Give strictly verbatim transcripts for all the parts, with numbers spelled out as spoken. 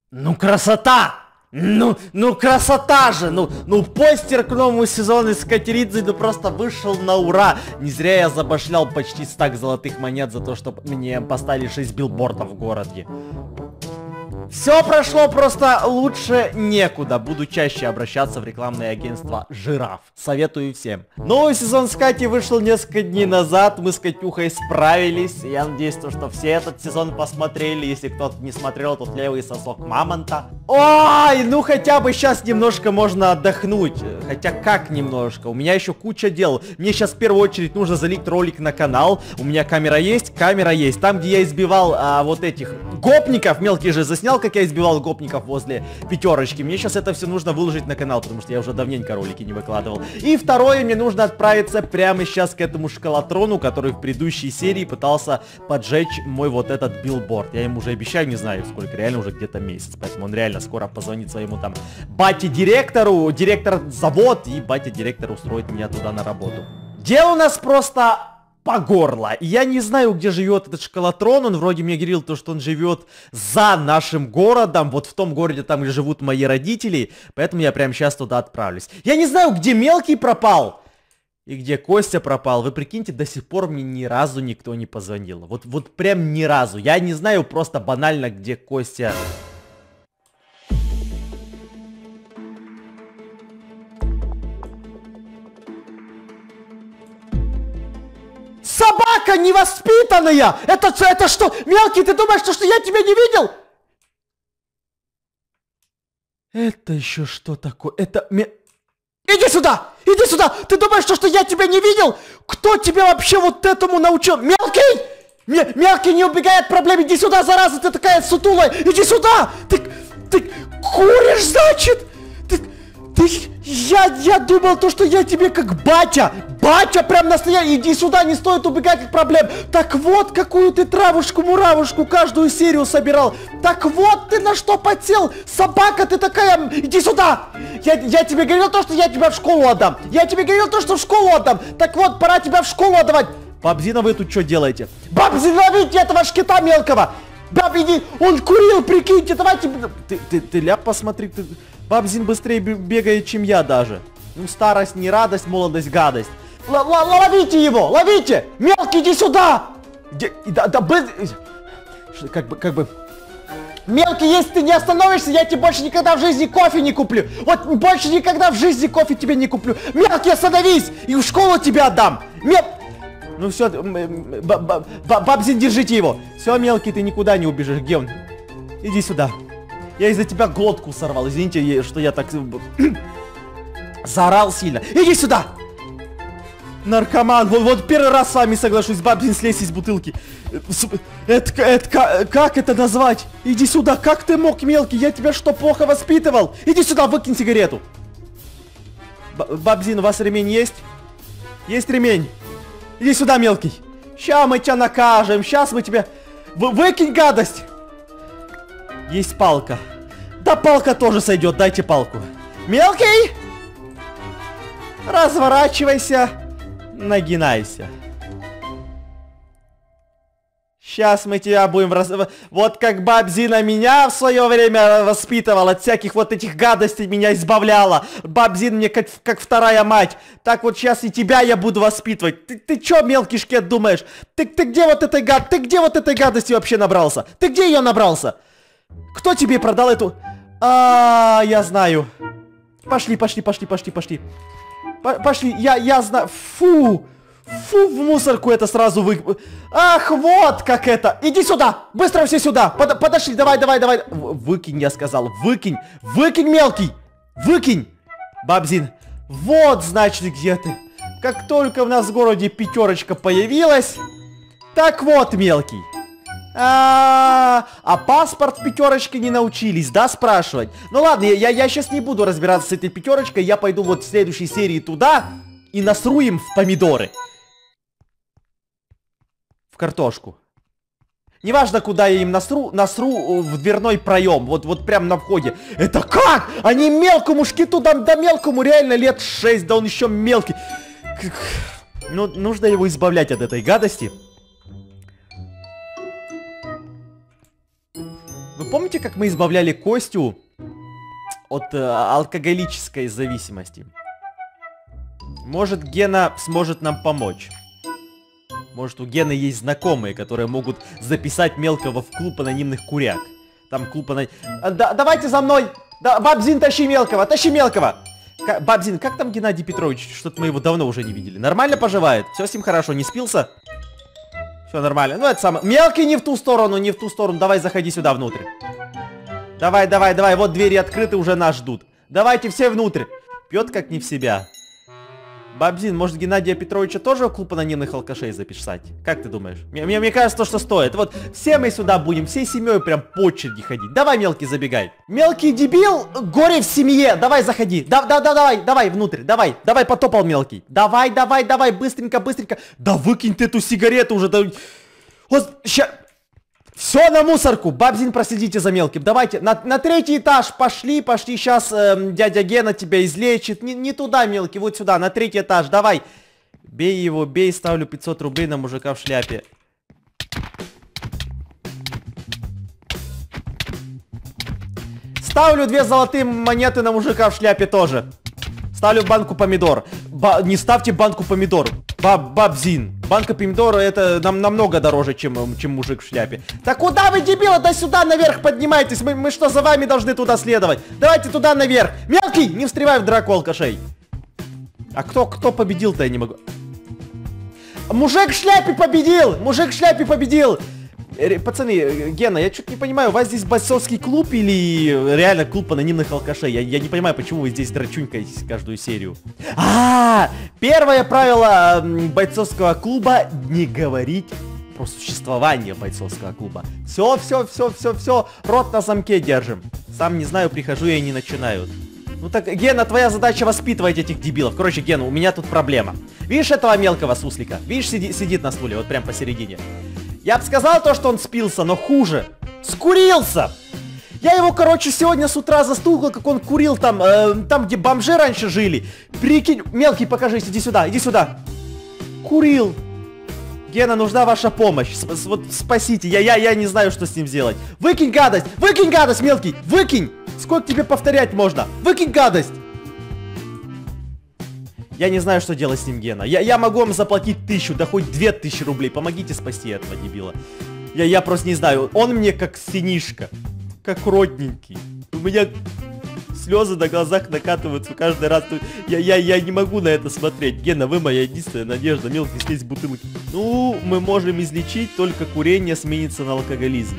Ну красота! Ну, ну красота же! Ну, ну постер к новому сезону из Катеридзе ну просто вышел на ура! Не зря я забашлял почти стак золотых монет за то, что мне поставили шесть билбордов в городе. Все прошло просто лучше некуда. Буду чаще обращаться в рекламное агентство Жираф. Советую всем. Новый сезон с Катей вышел несколько дней назад. Мы с Катюхой справились. Я надеюсь, то, что все этот сезон посмотрели. Если кто-то не смотрел, тот левый сосок мамонта. Ой, ну хотя бы сейчас немножко можно отдохнуть. Хотя как немножко? У меня еще куча дел. Мне сейчас в первую очередь нужно залить ролик на канал. У меня камера есть, камера есть. Там, где я избивал а, вот этих гопников, мелкий же заснял, как я избивал гопников возле пятерочки. Мне сейчас это все нужно выложить на канал, потому что я уже давненько ролики не выкладывал. И второе, мне нужно отправиться прямо сейчас к этому шкалатрону, который в предыдущей серии пытался поджечь мой вот этот билборд. Я ему уже обещаю, не знаю сколько, реально уже где-то месяц. Поэтому он реально скоро позвонит своему там бате-директору, директор завод, и батя-директор устроит меня туда на работу. Дело у нас просто по горло. И я не знаю, где живет этот шкалатрон. Он вроде мне говорил, то, что он живет за нашим городом. Вот в том городе, там, где живут мои родители. Поэтому я прямо сейчас туда отправлюсь. Я не знаю, где мелкий пропал. И где Костя пропал. Вы прикиньте, до сих пор мне ни разу никто не позвонил. Вот, вот прям ни разу. Я не знаю просто банально, где Костя. Собака невоспитанная! Это, это что? Мелкий, ты думаешь, что, что я тебя не видел? Это еще что такое? Это... Иди сюда! Иди сюда! Ты думаешь, что, что я тебя не видел? Кто тебя вообще вот этому научил? Мелкий! М мелкий, не убегай от проблем! Иди сюда, зараза! Ты такая сутулая! Иди сюда! Ты... Ты куришь, значит? Ты... Ты... Я... Я думал то, что я тебе как батя! Батя прям настоящий! Иди сюда, не стоит убегать от проблем! Так вот, какую ты травушку-муравушку каждую серию собирал! Так вот ты на что подсел! Собака ты такая! Иди сюда! Я, я тебе говорил то, что я тебя в школу отдам! Я тебе говорил то, что в школу отдам! Так вот, пора тебя в школу отдавать! Бабзина, вы тут что делаете? Бабзина, ловите этого шкита мелкого! Баб, иди! Он курил, прикиньте, давайте... Ты, ты, ты ляп посмотри, ты... Бабзин быстрее бегает, чем я даже. Ну, старость не радость, молодость гадость. Л -л Ловите его! Ловите! Мелкий, иди сюда! Где... Да, да, бы... Как бы, как бы... Мелкий, если ты не остановишься, я тебе больше никогда в жизни кофе не куплю. Вот больше никогда в жизни кофе тебе не куплю. Мелкий, остановись! И в школу тебя отдам. Мел... Ну все, Бабзин, держите его. Все, Мелкий, ты никуда не убежишь. Где он? Иди сюда. Я из-за тебя глотку сорвал. Извините, что я так... Заорал сильно. Иди сюда! Наркоман, вот, вот первый раз с вами соглашусь, Бабзин, слезь из бутылки. Это, это, как это назвать? Иди сюда, как ты мог, Мелкий? Я тебя что, плохо воспитывал? Иди сюда, выкинь сигарету. Б Бабзин, у вас ремень есть? Есть ремень? Иди сюда, Мелкий. Ща мы тебя накажем, сейчас мы тебя... Вы выкинь гадость. Есть палка. Да палка тоже сойдет, дайте палку. Мелкий! Разворачивайся. Нагинайся. Сейчас мы тебя будем... Раз... Вот как Бабзина меня в свое время воспитывала, от всяких вот этих гадостей меня избавляла. Бабзин мне как, как вторая мать. Так вот сейчас и тебя я буду воспитывать. Ты, ты чё, мелкий шкет, думаешь? Ты, ты где вот этой гад... Ты где вот этой гадости вообще набрался? Ты где ее набрался? Кто тебе продал эту... А, я знаю. Пошли, пошли, пошли, пошли, пошли. Пошли, я, я знаю. Фу. Фу, в мусорку это сразу вы... Ах, вот как это. Иди сюда. Быстро все сюда. Под, подошли, давай, давай, давай. Выкинь, я сказал. Выкинь. Выкинь, Мелкий. Выкинь. Бабзин. Вот, значит, где ты. Как только у нас в городе пятерочка появилась. Так вот, Мелкий. А, -а, -а, а паспорт пятерочки не научились, да, спрашивать? Ну ладно, я, я сейчас не буду разбираться с этой пятерочкой. Я пойду вот в следующей серии туда и насру им в помидоры. В картошку. Неважно, куда я им насру, насру в дверной проем. Вот, вот прям на входе. Это как? Они мелкому шкиту, да, да мелкому реально лет шесть, да он еще мелкий. Ну, нужно его избавлять от этой гадости. Вы помните, как мы избавляли Костю от э, алкоголической зависимости? Может, Гена сможет нам помочь. Может, у Гены есть знакомые, которые могут записать мелкого в клуб анонимных куряк. Там клуб анонимных... Да, давайте за мной! Да, Бабзин, тащи мелкого! Тащи мелкого! К Бабзин, как там Геннадий Петрович? Что-то мы его давно уже не видели. Нормально поживает? Все с ним хорошо, не спился? Все нормально. Ну, это самое... Мелкий не в ту сторону, не в ту сторону. Давай, заходи сюда внутрь. Давай, давай, давай. Вот двери открыты, уже нас ждут. Давайте все внутрь. Пьет как не в себя. Бабзин, может, Геннадия Петровича тоже в клуб анонимных алкашей записать? Как ты думаешь? Мне, мне, мне кажется, то, что стоит. Вот все мы сюда будем, всей семьей прям по очереди ходить. Давай, мелкий, забегай. Мелкий дебил, горе в семье. Давай, заходи. Да, да, да, давай, давай внутрь. Давай, давай, потопал мелкий. Давай, давай, давай, быстренько, быстренько. Да выкинь ты эту сигарету уже. Да... Вот, ща... Все на мусорку. Бабзин, проследите за мелким. Давайте, на, на третий этаж. Пошли, пошли. Сейчас э, дядя Гена тебя излечит. Не, не туда, мелкий, вот сюда, на третий этаж. Давай. Бей его, бей. Ставлю пятьсот рублей на мужика в шляпе. Ставлю две золотые монеты на мужика в шляпе тоже. Ставлю банку помидор. Ба не ставьте банку помидор. Баб Бабзин. Банка помидора это нам намного дороже, чем, чем мужик в шляпе. Так куда вы, дебилы? Да сюда наверх поднимайтесь. Мы, мы что, за вами должны туда следовать? Давайте туда наверх. Мелкий, не встревай в драку алкашей. А кто, кто победил-то, я не могу. Мужик в шляпе победил. Мужик в шляпе победил. Пацаны, Гена, я что-то не понимаю, у вас здесь бойцовский клуб или реально клуб анонимных алкашей? Я, я не понимаю, почему вы здесь драчунькаетесь каждую серию. А, -а, -а первое правило бойцовского клуба — не говорить про существование бойцовского клуба. Все, все, все, все, все, рот на замке держим. Сам не знаю, прихожу я и не начинаю. Ну так, Гена, твоя задача воспитывать этих дебилов. Короче, Гена, у меня тут проблема. Видишь этого мелкого суслика? Видишь, сиди, сидит на стуле, вот прям посередине. Я бы сказал то, что он спился, но хуже. Скурился! Я его, короче, сегодня с утра застукал, как он курил там, э, там, где бомжи раньше жили. Прикинь, мелкий, покажись, иди сюда, иди сюда. Курил. Гена, нужна ваша помощь. С -с вот спасите, я, я, я не знаю, что с ним сделать. Выкинь гадость, выкинь гадость, мелкий, выкинь. Сколько тебе повторять можно? Выкинь гадость. Я не знаю, что делать с ним, Гена. Я, я могу вам заплатить тысячу, да хоть две тысячи рублей. Помогите спасти этого дебила. Я, я просто не знаю. Он мне как сынишка. Как родненький. У меня слезы на глазах накатываются каждый раз. Я, я, я не могу на это смотреть. Гена, вы моя единственная надежда. Мелкий, слезь бутылки. Ну, мы можем излечить, только курение сменится на алкоголизм.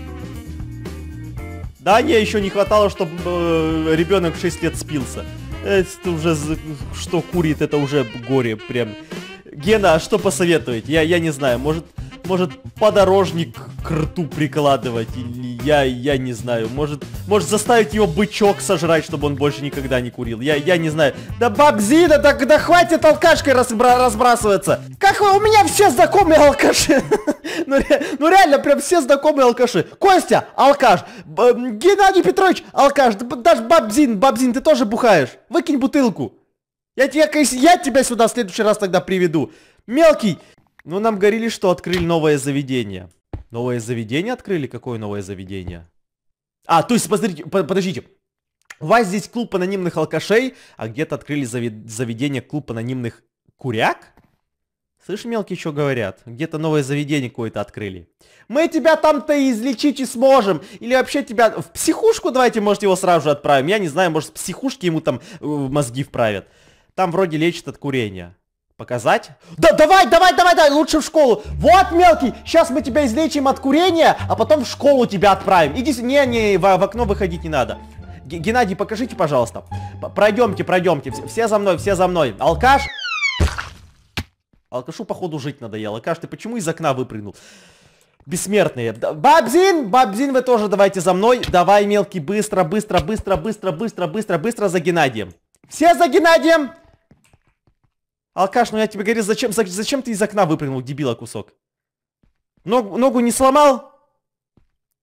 Да, не, еще не хватало, чтобы э, ребенок в шесть лет спился. Это уже, что курит, это уже горе прям. Гена, а что посоветуете? Я, я не знаю, может, может подорожник к рту прикладывать, или я, я не знаю, может, может заставить его бычок сожрать, чтобы он больше никогда не курил, я, я не знаю. Да Бабзина, да, да хватит алкашкой разбра разбрасываться. Как вы, у меня все знакомые алкаши. Ну, ре, ну реально, прям все знакомые алкаши. Костя, алкаш. Б Геннадий Петрович, алкаш. Даже Бабзин, Бабзин, ты тоже бухаешь. Выкинь бутылку. Я, я, я тебя сюда в следующий раз тогда приведу. Мелкий. Ну, нам говорили, что открыли новое заведение. Новое заведение открыли? Какое новое заведение? А, то есть, посмотрите, подождите. У вас здесь клуб анонимных алкашей, а где-то открыли заведение клуб анонимных куряк? Слышь, мелкий, что говорят? Где-то новое заведение какое-то открыли. Мы тебя там-то излечить и сможем. Или вообще тебя в психушку давайте, может, его сразу же отправим. Я не знаю, может, с психушки ему там э, мозги вправят. Там вроде лечат от курения. Показать? Да, давай, давай, давай, давай, лучше в школу. Вот, мелкий, сейчас мы тебя излечим от курения, а потом в школу тебя отправим. Иди, не, не, в, в окно выходить не надо. Г Геннадий, покажите, пожалуйста. Пройдемте, пройдемте. Все, все за мной, все за мной. Алкаш. Алкашу, походу, жить надоело. Алкаш, ты почему из окна выпрыгнул? Бессмертные. Бабзин, Бабзин, вы тоже давайте за мной. Давай, мелкий, быстро, быстро, быстро, быстро, быстро, быстро, быстро за Геннадием. Все за Геннадием. Алкаш, ну я тебе говорю, зачем, зачем ты из окна выпрыгнул, дебила кусок? Ногу, ногу не сломал?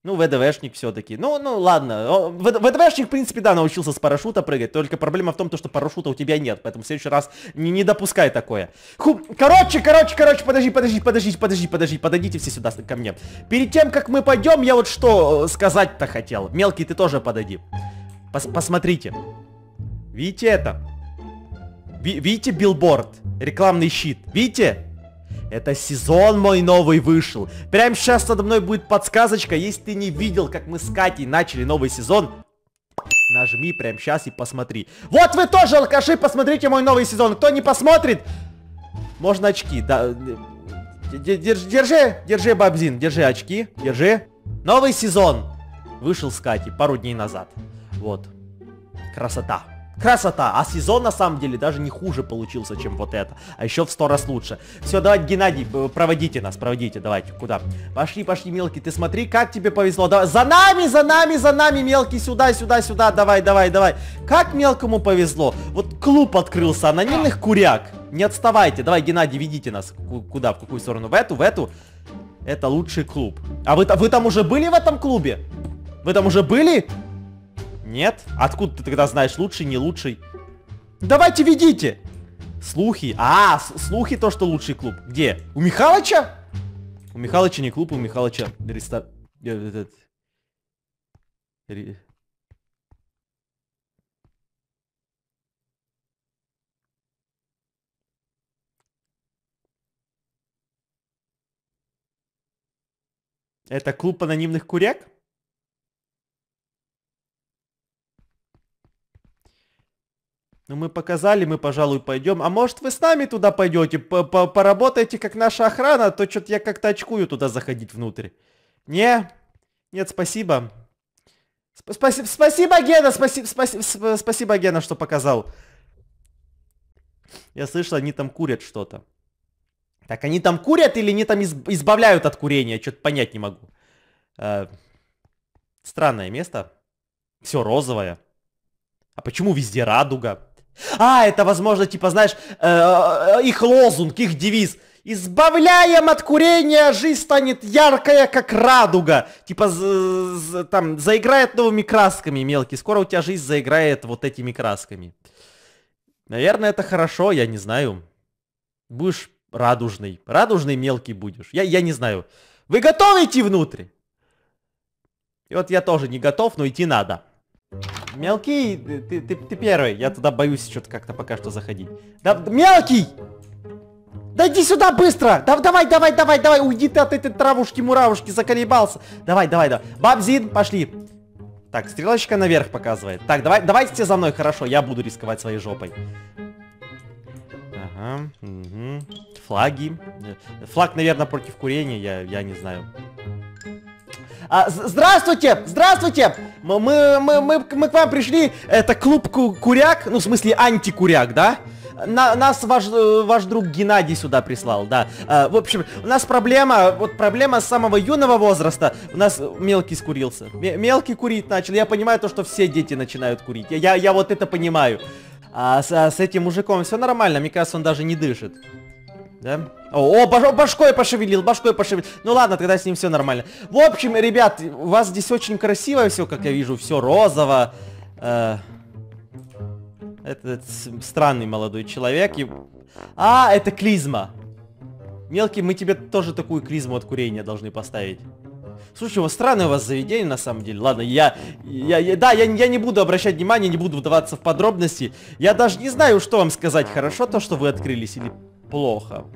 Ну, ВДВшник все-таки. Ну, ну, ладно. ВДВшник, в принципе, да, научился с парашюта прыгать. Только проблема в том, что парашюта у тебя нет. Поэтому в следующий раз не, не допускай такое. Ху... Короче, короче, короче, подожди, подожди, подожди, подожди, подожди. Подойдите все сюда ко мне. Перед тем, как мы пойдем, я вот что сказать-то хотел. Мелкий, ты тоже подойди. Пос посмотрите. Видите это? Ви видите билборд? Рекламный щит. Видите? Это сезон мой новый вышел. Прямо сейчас надо мной будет подсказочка. Если ты не видел, как мы с Катей начали новый сезон, нажми прямо сейчас и посмотри. Вот вы тоже, алкаши, посмотрите мой новый сезон. Кто не посмотрит, можно очки. Да, держи, держи, держи, Бабзин, держи очки, держи. Новый сезон вышел с Катей пару дней назад. Вот. Красота. Красота, а сезон на самом деле даже не хуже получился, чем вот это. А еще в сто раз лучше. Все, давайте, Геннадий, проводите нас, проводите, давайте, куда? Пошли, пошли, Мелкий, ты смотри, как тебе повезло. Давай. За нами, за нами, за нами, Мелкий, сюда, сюда, сюда, давай, давай, давай. Как Мелкому повезло. Вот клуб открылся, анонимных куряк. Не отставайте, давай, Геннадий, ведите нас. Куда, в какую сторону? В эту, в эту? Это лучший клуб. А вы, вы там уже были в этом клубе? Вы там уже были? Нет? Откуда ты тогда знаешь, лучший, не лучший? Давайте ведите! Слухи. А, слухи то, что лучший клуб. Где? У Михалыча? У Михалыча не клуб, у Михалыча рестор... Это клуб анонимных куряк? Ну, мы показали, мы, пожалуй, пойдем. А может, вы с нами туда пойдете? Поработаете, как наша охрана, то что-то я как-то очкую туда заходить внутрь. Не? Нет, спасибо. Спасибо, спасибо, Гена, спасибо, спасибо, спасибо, Гена, что показал. Я слышал, они там курят что-то. Так, они там курят или они там избавляют от курения? Что-то понять не могу. Странное место. Все розовое. А почему везде радуга? А, это, возможно, типа, знаешь, э, их лозунг, их девиз. Избавляем от курения, жизнь станет яркая, как радуга. Типа, там, заиграет новыми красками, Мелкий. Скоро у тебя жизнь заиграет вот этими красками. Наверное, это хорошо, я не знаю. Будешь радужный. Радужный, Мелкий будешь. Я, я не знаю. Вы готовы идти внутрь? И вот я тоже не готов, но идти надо. Мелкий, ты, ты, ты первый. Я туда боюсь что-то как-то пока что заходить. Да, Мелкий! Да иди сюда быстро! Да, давай, давай, давай, давай, уйди ты от этой травушки-муравушки, заколебался. Давай, давай, давай. Бабзин, пошли. Так, стрелочка наверх показывает. Так, давай, давайте все за мной, хорошо, я буду рисковать своей жопой. Ага, угу. Флаги. Флаг, наверное, против курения, я, я не знаю. А, здравствуйте! Здравствуйте! Мы, мы, мы, мы, мы к вам пришли. Это клуб Куряк. Ну, в смысле, антикуряк, да? На, нас ваш, ваш друг Геннадий сюда прислал, да. А, в общем, у нас проблема, вот проблема с самого юного возраста. У нас Мелкий скурился. М мелкий курить начал. Я понимаю то, что все дети начинают курить. Я, я, я вот это понимаю. А с, а с этим мужиком все нормально. Мне кажется, он даже не дышит. Да? О, о баш башкой пошевелил, башкой пошевелил. Ну ладно, тогда с ним все нормально. В общем, ребят, у вас здесь очень красиво все, как я вижу. Все розово. Э это, это странный молодой человек. И... А, это клизма. Мелкий, мы тебе тоже такую клизму от курения должны поставить. Слушай, у вас странное у вас заведение на самом деле. Ладно, я... я, я да, я, я не буду обращать внимания, не буду вдаваться в подробности. Я даже не знаю, что вам сказать. Хорошо то, что вы открылись, или... плохо.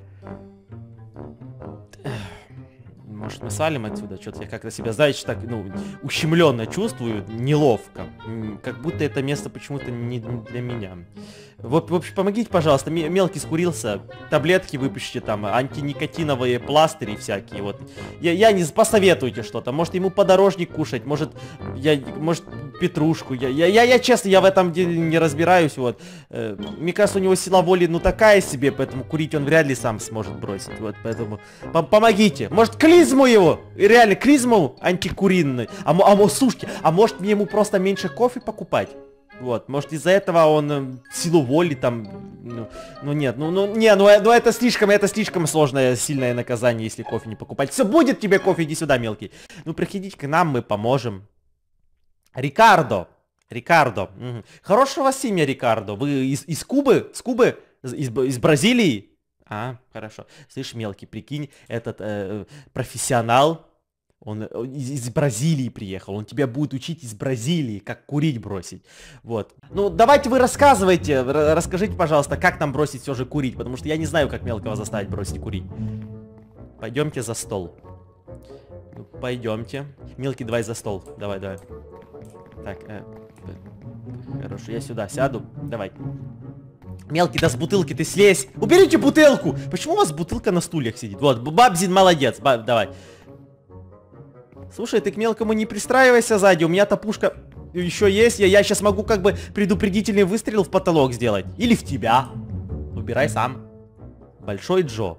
Может, мы свалим отсюда? Что-то я как-то себя, знаете, так, ну, ущемленно чувствую, неловко. Как будто это место почему-то не для меня. В, в общем, помогите, пожалуйста. Мелкий скурился. Таблетки выпишите там, антиникотиновые пластыри всякие. Вот. Я, я не посоветуйте что-то. Может, ему подорожник кушать, может, я, может, петрушку. Я, я, я, я честно, я в этом деле не разбираюсь. Вот. Э, мне кажется, у него сила воли, ну, такая себе, поэтому курить он вряд ли сам сможет бросить. Вот, поэтому помогите. Может, клизму его? Реально, клизму антикуриной. А, а, а слушайте, а может мне ему просто меньше кофе покупать? Вот, может из-за этого он э, силу воли там, ну, ну нет, ну, ну, не, ну, ну это слишком, это слишком сложное, сильное наказание, если кофе не покупать. Все будет тебе кофе, иди сюда, мелкий. Ну, приходите к нам, мы поможем. Рикардо, Рикардо, угу. Хорошее у вас имя, Рикардо. Вы из, из Кубы, с Кубы, из, из Бразилии? А, хорошо. Слышь, мелкий, прикинь, этот э, профессионал. Он из, из Бразилии приехал, он тебя будет учить из Бразилии, как курить бросить. Вот. Ну, давайте вы рассказывайте, расскажите, пожалуйста, как нам бросить все же курить, потому что я не знаю, как мелкого заставить бросить курить. Пойдемте за стол. Ну, пойдемте. Мелкий, давай за стол. Давай, давай. Так, э, э, хорошо, я сюда сяду. Давай. Мелкий, да с бутылки ты слезь. Уберите бутылку! Почему у вас бутылка на стульях сидит? Вот, Бабзин молодец, баб, давай. Слушай, ты к мелкому не пристраивайся сзади, у меня-то пушка еще есть, я, я сейчас могу как бы предупредительный выстрел в потолок сделать. Или в тебя. Убирай сам. Большой Джо.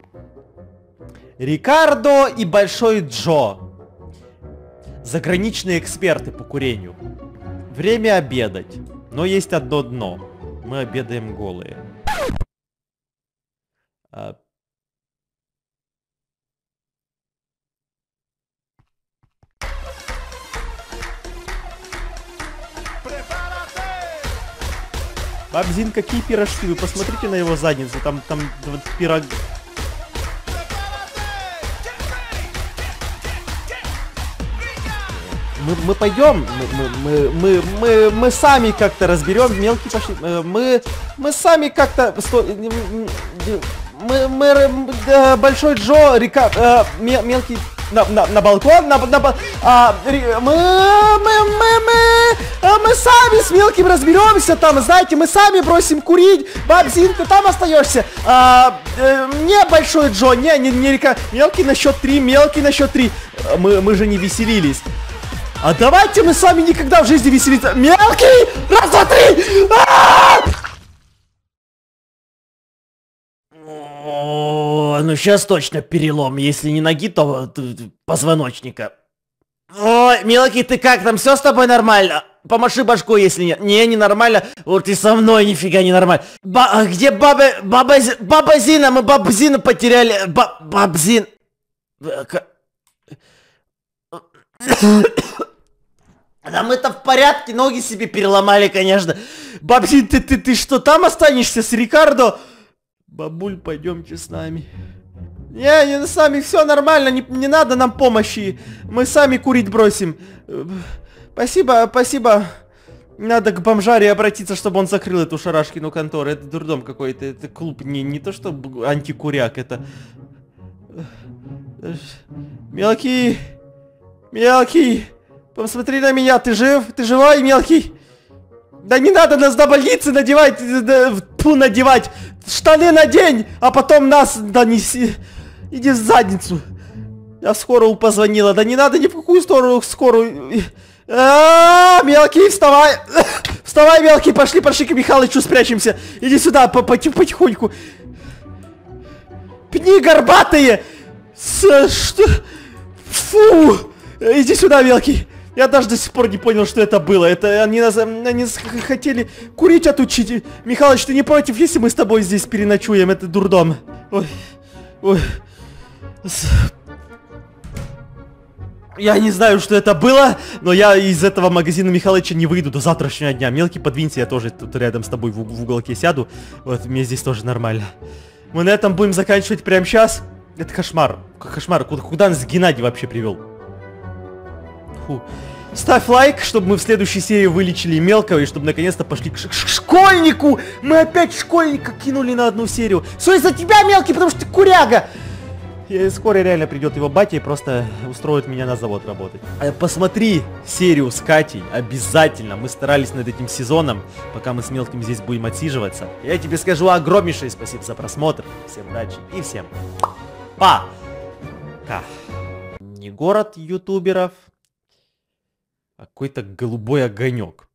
Рикардо и Большой Джо. Заграничные эксперты по курению. Время обедать. Но есть одно дно. Мы обедаем голые. А... Бабзин, какие пирожки? Вы посмотрите на его задницу, там, там вот, пирог... Мы, мы пойдем, мы, мы, мы, мы, мы сами как-то разберем, мелкий пошли, мы, мы сами как-то, мы, мы, да, Большой Джо, Рика, э, мелкий, на, на, на балкон, на, на, а, мы, мы, мы, мы, мы сами с мелким разберемся там, знаете, мы сами бросим курить, Бабзин, ты там остаешься, а, э, не Большой Джо, не, не, не Рика, мелкий на счет три, мелкий на счет три, мы, мы же не веселились. А давайте мы с вами никогда в жизни веселиться. Мелкий! Раз, два, три! О, ну сейчас точно перелом. Если не ноги, то позвоночника. Ой, мелкий, ты как там? Все с тобой нормально? Помаши башку, если нет. Не, не нормально. Вот ты со мной нифига не нормально. Ба а где баба... Баба... Баба Зина? Мы бабу Зину потеряли. Ба Бабзин... Да мы-то в порядке, ноги себе переломали, конечно. Бабзин, ты, ты, ты что, там останешься с Рикардо? Бабуль, пойдемте с нами. Не, не, с нами все нормально, не, не надо нам помощи. Мы сами курить бросим. Спасибо, спасибо. Надо к бомжаре обратиться, чтобы он закрыл эту шарашкину контору. Это дурдом какой-то, это клуб, не, не то что антикуряк, это... Мелкий, мелкий. Посмотри на меня, ты жив? Ты живой, мелкий? Да не надо нас до больницы надевать, да, фу, надевать. Штаны надень, а потом нас донеси. Иди в задницу. Я скорую позвонила. Да не надо ни в какую сторону скорую. А, -а, -а мелкий, вставай. Вставай, мелкий, пошли, пошли к Михалычу спрячемся. Иди сюда, потихоньку. Пни горбатые. С, что? Фу. Иди сюда, мелкий. Я даже до сих пор не понял, что это было. Это они нас они хотели курить отучить. Михалыч, ты не против, если мы с тобой здесь переночуем? Это дурдом. Ой. Ой. Я не знаю, что это было, но я из этого магазина Михалыча не выйду до завтрашнего дня. Мелкий, подвинься, я тоже тут рядом с тобой в, в уголке сяду. Вот, мне здесь тоже нормально. Мы на этом будем заканчивать прямо сейчас. Это кошмар. Кошмар. Куда, куда нас Геннадий вообще привел? Фу. Ставь лайк, чтобы мы в следующей серии вылечили мелкого и чтобы наконец-то пошли к, ш к школьнику. Мы опять школьника кинули на одну серию. Все из-за тебя, мелкий, потому что ты куряга. И скоро реально придет его батя и просто устроит меня на завод работать. Посмотри серию с Катей, обязательно. Мы старались над этим сезоном, пока мы с мелким здесь будем отсиживаться. Я тебе скажу огромнейшее спасибо за просмотр. Всем удачи и всем пока. Не город ютуберов, а какой-то голубой огонек.